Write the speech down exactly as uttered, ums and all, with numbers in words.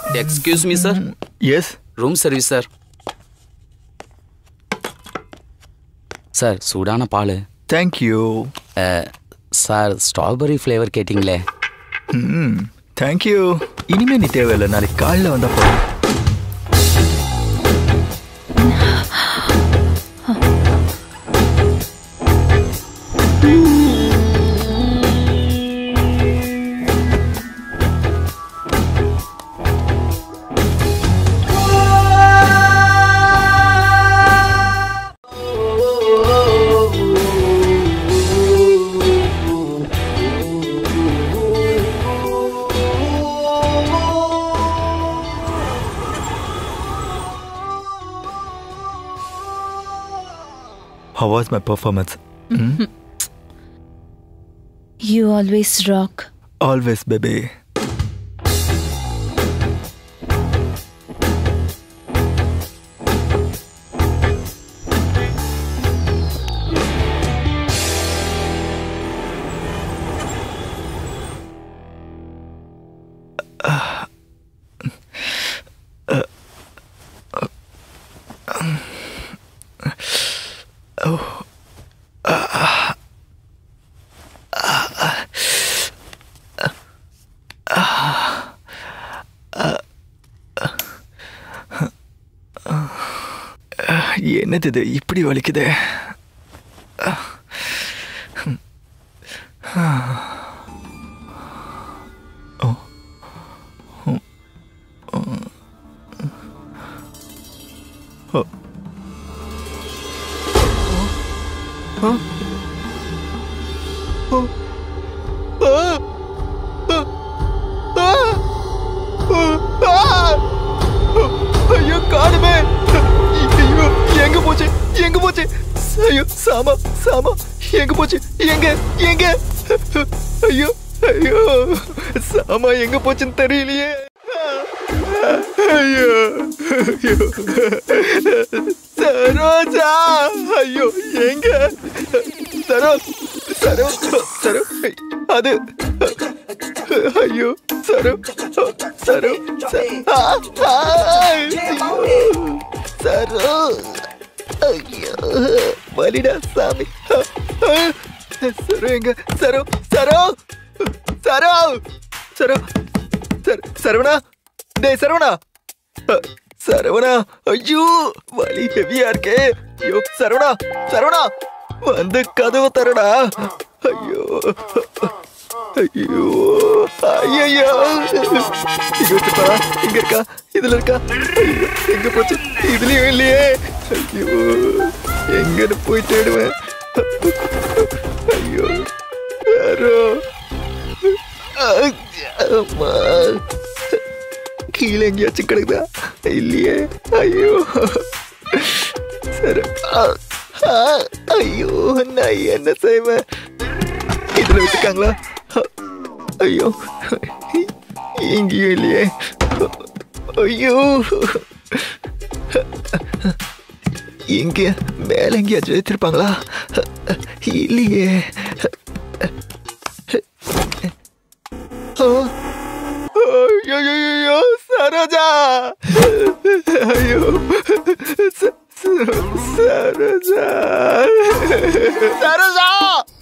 Excuse me, sir. Yes. Room service, sir. Sir, சூடான பால். Thank you. Sir strawberry flavour கேட்டிங்களே. ம் thank you. இனிமே நீ தேவையில்லை, நாளைக்கு காலையில் வந்தால் போதும். How was my performance? Mm? You always rock. Always, baby. என்னது இது இப்படி வலிக்குது? ஐயோ காணுமே! ஐயோ எங்க போச்சு எங்க போச்சு? ஐயோ சாமா சாமா எங்க போச்சு? எங்க எங்க? ஐயோ ஐயோ சாமா எங்க போச்சுன்னு தெரியலையே. ஐயோ ஐயோ சரோஜா! ஐயோ எங்க? சரோ சரோ சரோ அது ஐயோ சரோ சரோ சரோ ஐயோ வலிடா சாமி. சரோ எங்க? சரோ சரோ சரோ சரோ சரவணா! டேய் சரவணா! சரவணா! ஐயோ வலி ஹெவியா இருக்கே. ஐயோ சரவணா சரவணா வந்து கதவை தரடா. ஐயோ ஐயோ ஐயோ இங்க வச்சுப்பா. இங்க இருக்கா? இதுல இருக்கா? எங்க போச்சு? இதுலயும் இல்லையே. ஐயோ எங்கன்னு போய் தேடுவேன். ஐயோ யாரோ அம்மா கீழே எங்கேயாச்சும் கிடக்குதா? இல்லையே. ஐயோ சரி. ஐயோ நான் என்ன செய்வேன்? இதுல வச்சுக்காங்களா? ஐயோ எங்கேயும் இல்லையே. ஐயோ எங்க மேல எங்கேயாச்சும் வச்சிருப்பாங்களா? இல்லையே. ஐயோ சரோஜா! ஐயோ சரோஜா! சரோஜா!